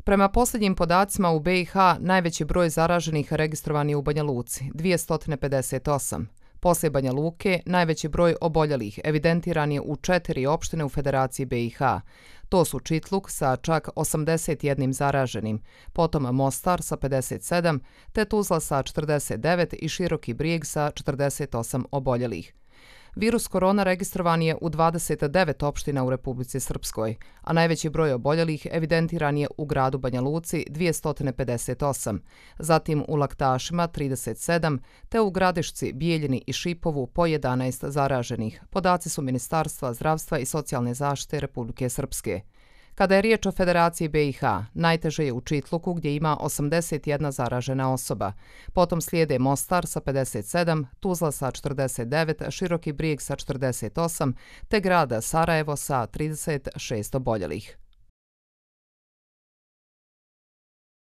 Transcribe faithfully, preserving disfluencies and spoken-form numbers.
Prema posljednjim podacima u B i H najveći broj zaraženih registrovan je u Banja Luci, dvjesto pedeset osam. Poslije Banja Luke, najveći broj oboljelih evidentiran je u četiri opštine u Federaciji B i H. To su Čitluk sa čak osamdeset jedan zaraženim, potom Mostar sa pedeset sedam, te Tuzla sa četrdeset devet i Široki Brijeg sa četrdeset osam oboljelih. Virus korona registrovan je u dvadeset devet opština u Republici Srpskoj, a najveći broj oboljelih evidentiran je u gradu Banja Luci dvjesto pedeset osam, zatim u Laktašima trideset sedam, te u Gradišci, Bijeljini i Šipovu po jedanaest zaraženih. Podaci su Ministarstva zdravstva i socijalne zaštite Republike Srpske. Kada je riječ o Federaciji B i H, najteže je u Čitluku gdje ima osamdeset jedna zaražena osoba. Potom slijede Mostar sa pedeset sedam, Tuzla sa četrdeset devet, Široki Brijeg sa četrdeset osam, te grada Sarajevo sa trideset šest oboljelih.